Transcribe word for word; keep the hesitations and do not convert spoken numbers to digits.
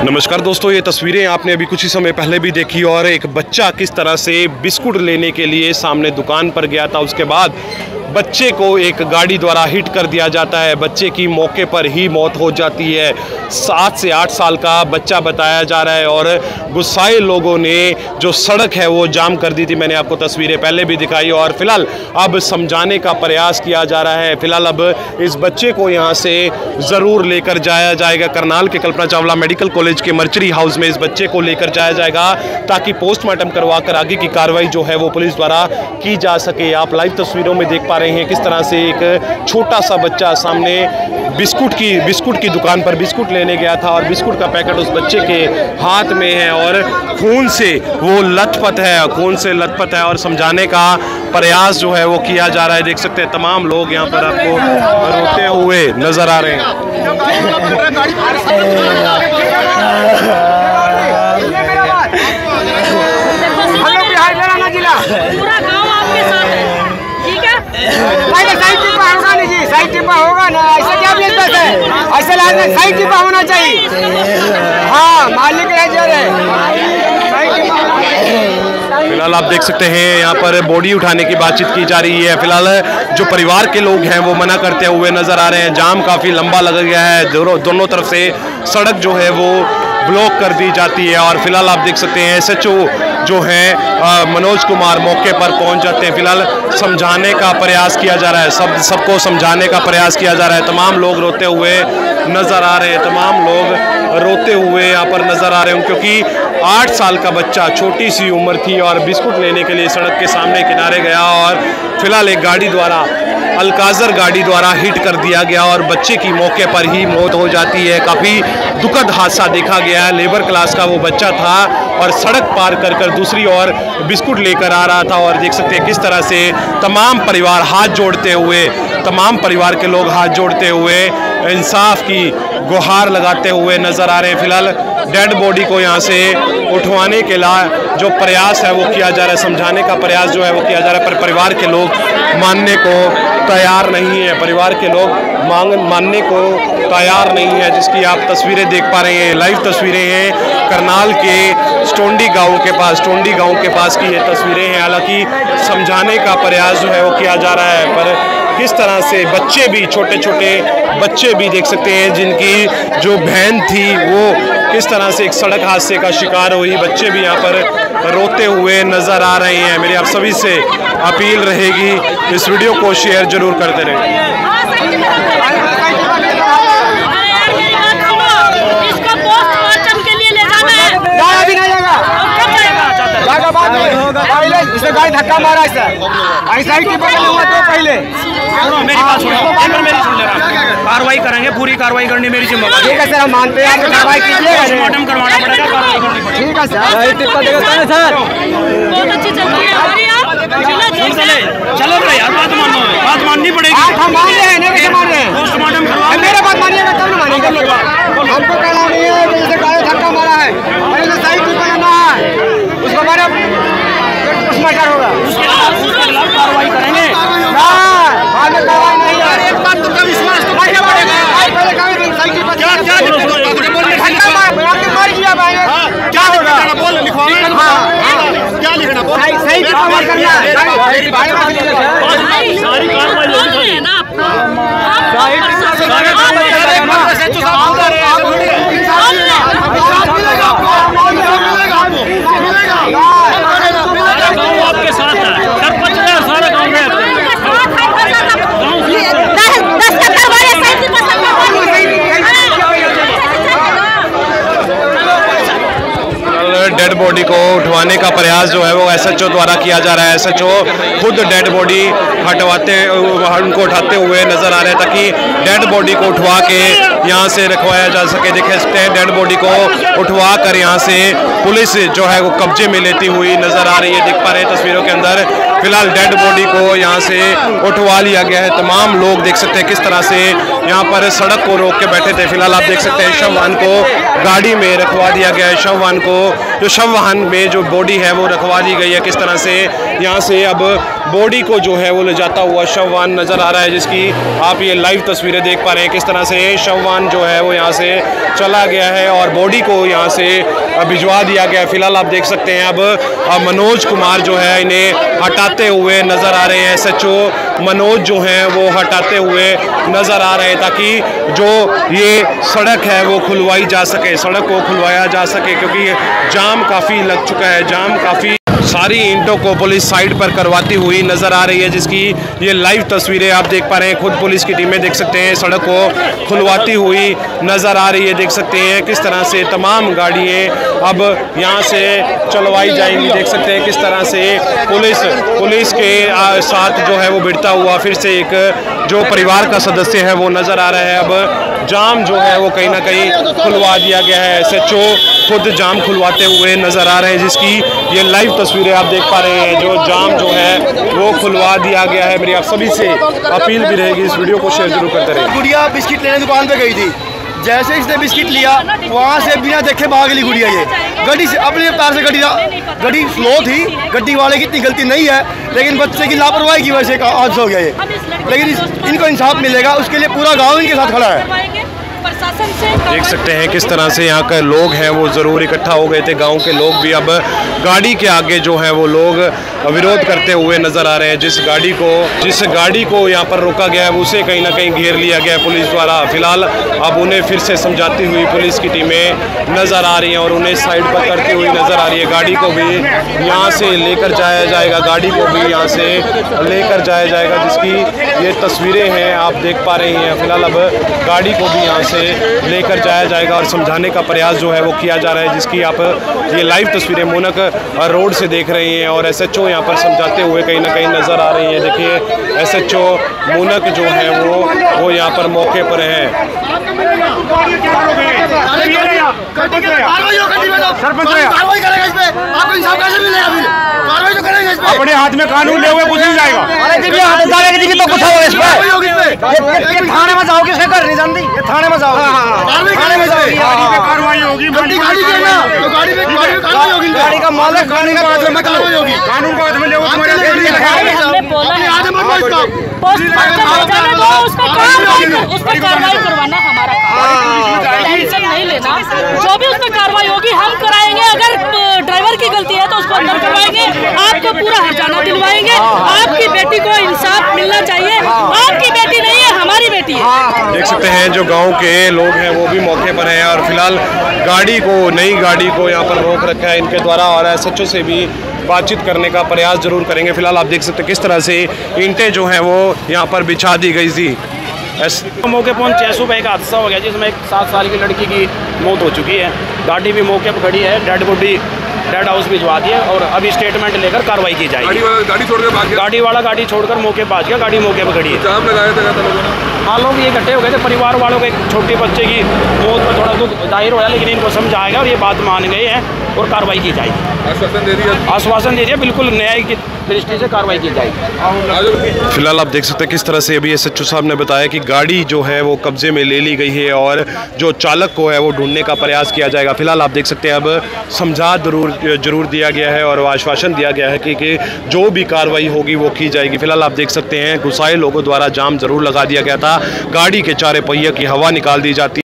नमस्कार दोस्तों, ये तस्वीरें आपने अभी कुछ ही समय पहले भी देखी और एक बच्चा किस तरह से बिस्कुट लेने के लिए सामने दुकान पर गया था। उसके बाद बच्चे को एक गाड़ी द्वारा हिट कर दिया जाता है। बच्चे की मौके पर ही मौत हो जाती है। सात से आठ साल का बच्चा बताया जा रहा है और गुस्साए लोगों ने जो सड़क है वो जाम कर दी थी। मैंने आपको तस्वीरें पहले भी दिखाई और फिलहाल अब समझाने का प्रयास किया जा रहा है। फिलहाल अब इस बच्चे को यहाँ से ज़रूर लेकर जाया जाएगा। करनाल के कल्पना चावला मेडिकल कॉलेज के मर्चरी हाउस में इस बच्चे को लेकर जाया जाएगा ताकि पोस्टमार्टम करवा कर आगे की कार्रवाई जो है वो पुलिस द्वारा की जा सके। आप लाइव तस्वीरों में देख पा रहे हैं किस तरह से एक छोटा सा बच्चा सामने बिस्कुट की बिस्कुट की दुकान पर बिस्कुट लेने गया था और बिस्कुट का पैकेट उस बच्चे के हाथ में है और खून से वो लथपथ है खून से लथपथ है और समझाने का प्रयास जो है वो किया जा रहा है। देख सकते हैं तमाम लोग यहाँ पर आपको रोते हुए नजर आ रहे हैं। पूरा गांव आपके साथ है, ठीक है? साइड टिप्पा होगा नहीं जी, साइड टिप्पा होगा ना। ऐसा क्या बिजनेस है? ऐसे लाज में साइड टिप्पा होना चाहिए। हाँ, मालिक है जो है। फिलहाल आप देख सकते हैं यहाँ पर बॉडी उठाने की बातचीत की जा रही है। फिलहाल जो परिवार के लोग हैं वो मना करते हुए नजर आ रहे हैं। जाम काफी लंबा लग गया है, दोनों दोनों तरफ से सड़क जो है वो ब्लॉक कर दी जाती है और फिलहाल आप देख सकते हैं एस एच ओ जो है मनोज कुमार मौके पर पहुंच जाते हैं। फिलहाल समझाने का प्रयास किया जा रहा है, सब सबको समझाने का प्रयास किया जा रहा है। तमाम लोग रोते हुए नजर आ रहे हैं तमाम लोग रोते हुए यहाँ पर नजर आ रहे हैं क्योंकि आठ साल का बच्चा छोटी सी उम्र थी और बिस्कुट लेने के लिए सड़क के सामने किनारे गया और फिलहाल एक गाड़ी द्वारा अल्काजर गाड़ी द्वारा हिट कर दिया गया और बच्चे की मौके पर ही मौत हो जाती है। काफ़ी दुखद हादसा देखा गया है। लेबर क्लास का वो बच्चा था और सड़क पार कर कर दूसरी ओर बिस्कुट लेकर आ रहा था और देख सकते हैं किस तरह से तमाम परिवार हाथ जोड़ते हुए तमाम परिवार के लोग हाथ जोड़ते हुए इंसाफ की गुहार लगाते हुए नजर आ रहे हैं। फिलहाल डेड बॉडी को यहाँ से उठवाने के लिए जो प्रयास है वो किया जा रहा है, समझाने का प्रयास जो है वो किया जा रहा है, पर परिवार के लोग मानने को तैयार नहीं है। परिवार के लोग मांग मानने को तैयार नहीं है, जिसकी आप तस्वीरें देख पा रहे हैं। लाइव तस्वीरें हैं करनाल के स्टोंडी गांव के पास स्टोंडी गांव के पास की ये तस्वीरें हैं। हालांकि समझाने का प्रयास जो है वो किया जा रहा है, पर किस तरह से बच्चे भी छोटे छोटे बच्चे भी देख सकते हैं जिनकी जो बहन थी वो किस तरह से एक सड़क हादसे का शिकार हुई। बच्चे भी यहाँ पर रोते हुए नजर आ रहे हैं। मेरी आप सभी से अपील रहेगी इस वीडियो को शेयर जरूर करते रहें। इसने गाड़ी धक्का मारा है सर, ऐसा ही टिप्पा लूंगा तो पहले मेरी बात सुनो, मेरी सुन ले रहा कार्रवाई करेंगे, पूरी कार्रवाई करनी मेरी जिम्मेदारी। ठीक है सर, हम मानते हैं आप कार्रवाई कीजिएगा। पोस्टमार्टम करवाना पड़ेगा, कार्रवाई करनी पड़ेगी। ठीक है सर, टिप्पा देगा सर। बहुत अच्छी चल रही है हमारी। आप चले चलो भाई, यार बात मानो, बात माननी पड़ेगी। हम मान रहे हैं, नहीं मान रहे हैं। पोस्टमार्टम करवा, मेरा बात मानिएगा तब ना मानेंगे। हमको कहना नहीं है कि जैसे गाड़ी धक्का मारा है पहले तो सही टिप्पा लेना है, उसको हमारा पोस्टमार्टम होगा, उसके खिलाफ कार्रवाई करेंगे। बाद में कार्रवाई नहीं है। एक बात तो कभी विश्वास तो नहीं पड़ेगा। पहले कभी सही टिप्पा क्या क्या धक्का मार आपके मार दिया भाई, क्या होगा? बोल लिखवाना। हां, क्या लिखना? बोल सही टिप्पा मार करना है। सारी कार्रवाई है ना आपको, सारी कार्रवाई आपके साथ है, सरपंच है, सारा गांव में डेड बॉडी को उठवाने का प्रयास जो है वो एस एच ओ द्वारा किया जा रहा है। एस एच ओ खुद डेड बॉडी हटवाते उनको उठाते हुए नजर आ रहे हैं ताकि डेड बॉडी को उठवा के यहाँ से रखवाया जा सके। देख सकते हैं डेड बॉडी को उठवा कर यहाँ से पुलिस जो है वो कब्जे में लेती हुई नजर आ रही है। देख पा रहे हैं तस्वीरों के अंदर फिलहाल डेड बॉडी को यहाँ से उठवा लिया गया है। तमाम लोग देख सकते हैं किस तरह से यहाँ पर सड़क को रोक के बैठे थे। फिलहाल आप देख सकते हैं शव वाहन को गाड़ी में रखवा दिया गया है। शव वाहन को जो शव वाहन में जो बॉडी है वो रखवा दी गई है। किस तरह से यहाँ से अब बॉडी को जो है वो ले जाता हुआ शव वाहन नज़र आ रहा है, जिसकी आप ये लाइव तस्वीरें देख पा रहे हैं। किस तरह से शव वाहन जो है वो यहाँ से चला गया है और बॉडी को यहाँ से भिजवा दिया गया है। फिलहाल आप देख सकते हैं अब मनोज कुमार जो है इन्हें हटाते हुए नज़र आ रहे हैं। एस एच ओ मनोज जो हैं वो हटाते हुए नज़र आ रहे हैं ताकि जो ये सड़क है वो खुलवाई जा सके, सड़क को खुलवाया जा सके, क्योंकि जाम काफ़ी लग चुका है। जाम काफ़ी सारी ईंटों को पुलिस साइड पर करवाती हुई नज़र आ रही है, जिसकी ये लाइव तस्वीरें आप देख पा रहे हैं। खुद पुलिस की टीमें देख सकते हैं सड़क को खुलवाती हुई नज़र आ रही है। देख सकते हैं किस तरह से तमाम गाड़ियाँ अब यहाँ से चलवाई जाएंगी। देख सकते हैं किस तरह से पुलिस पुलिस के साथ जो है वो भिड़ता हुआ फिर से एक जो परिवार का सदस्य है वो नज़र आ रहा है। अब जाम जो है वो कहीं ना कहीं खुलवा दिया गया है। एस एच ओ खुद जाम खुलवाते हुए नज़र आ रहे हैं, जिसकी ये लाइव तस्वीरें आप देख पा रहे हैं। जो जाम जो है वो खुलवा दिया गया है। मेरी आप सभी से अपील भी रहेगी, इस वीडियो को शेयर जरूर करते रहिए। गुड़िया बिस्किट लेने दुकान पे गई थी, जैसे इसने बिस्किट लिया वहाँ से बिना देखे भाग ली गुड़िया। ये गड्डी से अपनी रफ्तार से गड्डी गड्डी स्लो थी, गड्डी वाले की इतनी गलती नहीं है, लेकिन बच्चे की लापरवाही की वजह से हादसा हो गया ये। लेकिन इस, इनको इंसाफ मिलेगा, उसके लिए पूरा गाँव इनके साथ खड़ा है। देख सकते हैं किस तरह से यहाँ के लोग हैं वो ज़रूर इकट्ठा हो गए थे। गांव के लोग भी अब गाड़ी के आगे जो है वो लोग विरोध करते हुए नज़र आ रहे हैं। जिस गाड़ी को जिस गाड़ी को यहाँ पर रोका गया है उसे कहीं ना कहीं घेर लिया गया है पुलिस द्वारा। फिलहाल अब उन्हें फिर से समझाती हुई पुलिस की टीमें नज़र आ रही हैं और उन्हें साइड पर करती हुई नज़र आ रही है। गाड़ी को भी यहाँ से लेकर जाया जाएगा, गाड़ी को भी यहाँ से लेकर जाया जाएगा, जिसकी ये तस्वीरें हैं आप देख पा रहे हैं। फिलहाल अब गाड़ी को भी यहाँ से लेकर जाया जाएगा और समझाने का प्रयास जो है वो किया जा रहा है, जिसकी आप ये लाइव तस्वीरें मोनक रोड से देख रहे हैं और एस एच ओ यहाँ पर समझाते हुए कहीं ना कहीं नज़र आ रही है। देखिए एस एच ओ मोनक जो है वो वो यहाँ पर मौके पर है। अपने हाथ में कानून ले हुए कुछ नहीं जाएगा। थाने में जाओगे, घर नहीं जानती, थाने में जाओगे, थाने में जाओगे, कार्रवाई होगी। गाड़ी का मालिक गाड़ी का कार्रवाई होगी, कानून को हाथ में ले। उस पर कार्रवाई करवाना हमारा काम, टेंशन नहीं लेना। जो भी उस पर कार्रवाई होगी हम कराएंगे। अगर ड्राइवर की गलती है तो उसको अंदर करवाएंगे, आपको पूरा हर्जाना दिलवाएंगे। आपकी बेटी को इंसाफ मिलना चाहिए, आपकी बेटी नहीं है हमारी बेटी है। देख सकते हैं जो गांव के लोग हैं वो भी मौके पर हैं और फिलहाल गाड़ी को नई गाड़ी को यहाँ पर रोक रखा है इनके द्वारा और एस एच ओ से भी बातचीत करने का प्रयास जरूर करेंगे। फिलहाल आप देख सकते हैं किस तरह से ईंटें जो हैं वो यहाँ पर बिछा दी गई थी। मौके पर चैसू का एक हादसा हो गया जिसमें एक सात साल की लड़की की मौत हो चुकी है। गाड़ी भी मौके पर खड़ी है, डेड बॉडी डेड हाउस भिजवा दिए और अभी स्टेटमेंट लेकर कार्रवाई की जाएगी। गाड़ी वाला गाड़ी छोड़कर भाग गया, गाड़ी वाला गाड़ी छोड़कर मौके पर पहुंच गया, गाड़ी मौके पर खड़ी है। जाम लगाया था लोगों ने। हाँ, लोग ये इकट्ठे हो गए थे। परिवार वालों के एक छोटे बच्चे की मौत पर थोड़ा दुख जाहिर होया, लेकिन इनको समझाएगा और ये बात मान गए हैं और कार्रवाई की जाएगी। आश्वासन दे दिया आश्वासन दे दिया बिल्कुल न्याय की दृष्टि से कार्रवाई की जाएगी। फिलहाल आप देख सकते हैं किस तरह से अभी एस एच ओ साहब ने बताया कि गाड़ी जो है वो कब्जे में ले ली गई है और जो चालक को है वो ढूंढने का प्रयास किया जाएगा। फिलहाल आप देख सकते हैं अब समझा जरूर जरूर दिया गया है और आश्वासन दिया गया है कि, कि जो भी कार्रवाई होगी वो की जाएगी। फिलहाल आप देख सकते हैं गुस्साए लोगों द्वारा जाम जरूर लगा दिया गया था, गाड़ी के चारे पहिए की हवा निकाल दी जाती